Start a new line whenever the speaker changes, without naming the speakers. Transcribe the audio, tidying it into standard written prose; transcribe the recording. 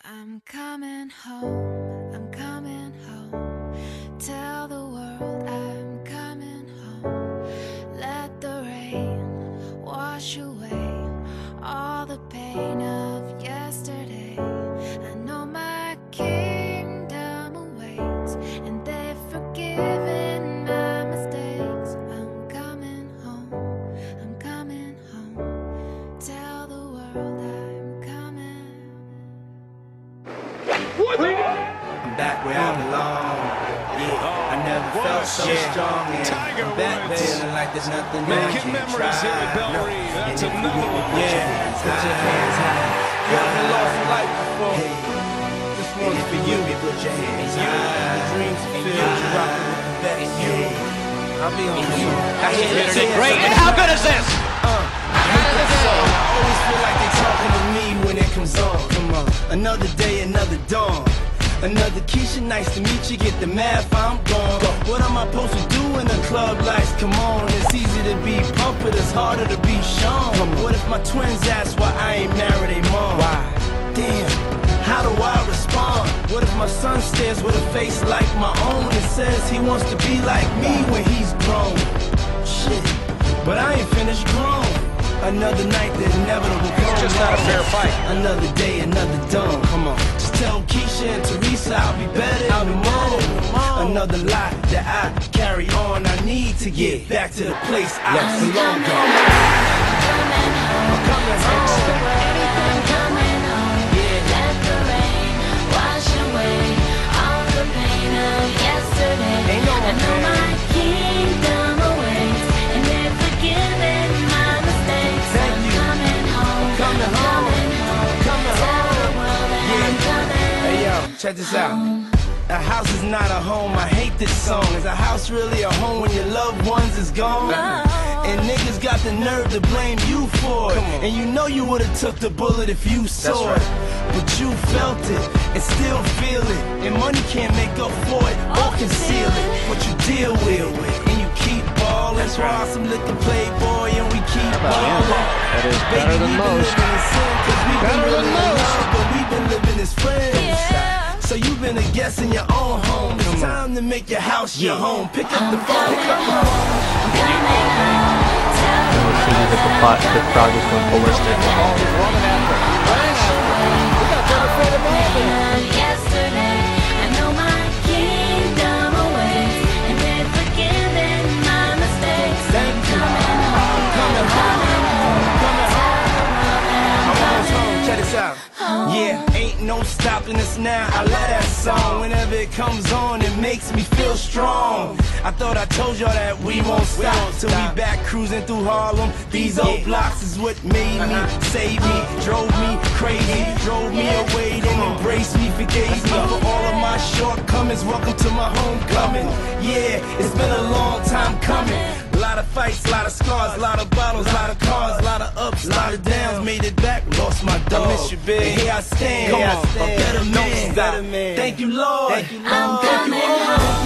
I'm coming home, I'm coming home. Tell the world I'm coming home. Let the rain wash away all the pain of yesterday. I know my kingdom awaits, and they've forgiven my mistakes. I'm coming home, I'm coming home. Tell the world I'm coming.
I'm back where I belong. Yeah, I never felt so strong. I'm back feeling like there's nothing I
Making
can't
memories
try.
here at Bellary. That's another one.
Yeah, put your hands high.
You haven't lost a life before.
This one's for you. Put your hands high. Dreams fulfilled. You rockin' with the best. I'll be on you.
That's literally great. And how good is this?
I always feel like they talking to me when it comes on. Come on, another day, another dawn. Another Keisha, nice to meet you. Get the math, I'm gone. What am I supposed to do when the club lights come on? It's easy to be pumped, but it's harder to be shown. What if my twins ask why I ain't married a mom? Why? Damn, how do I respond? What if my son stares with a face like my own and says he wants to be like me when he's grown? Shit, but I ain't finished grown. Another night, the inevitable comes.
It's just not a fair fight.
Another day, another dawn. Come on. Just tell Keisha and Teresa I'll be better in the morning. Another lie that I carry on. I need to get back to the place I belong. I'm coming home.
I'm coming home. Let the rain wash away all the pain of yesterday.
Ain't no
I know
pain.
my kingdom awaits, and they've forgiven my mistakes.
Thank
I'm
you.
coming home.
Coming home. Coming
Tell
home.
the world that I'm coming.
Hey yo, check this out. A house is not a home, I hate this song. Is a house really a home when your loved ones is gone? And niggas got the nerve to blame you for it. And you know you would've took the bullet if you saw it. But you felt it and still feel it. And money can't make up for it or conceal it. What you deal with and you keep ballin'. That's why some liquor playboy and we keep ballin'.
That is better than most.
Better than most. But we've been living as friends. So you've been a guest in your own home. It's time to make your house your home. Pick up the phone.
The crowd just went ballistic.
Yesterday, I know my kingdom awaits, and they've forgiven my mistakes.
Thank you. Coming home. I'm almost home. Check this out. Yeah, ain't no stopping us now. I love that song. Whenever it comes on, it makes me feel strong. I thought I told y'all that we won't stop till we back cruising through Harlem. These old blocks is what made me, saved me, drove me crazy, drove me away, then embraced me, forgave me for all of my shortcomings. Welcome to my homecoming. Yeah, it's been a long time coming. A lot of fights, a lot of scars, a lot of bottles, a lot of cars, a lot of ups, a lot of downs. Made it back, lost my dog. I miss you, big. And here I stand, a better man. Thank you, Lord. Thank you, Lord. Thank you, all.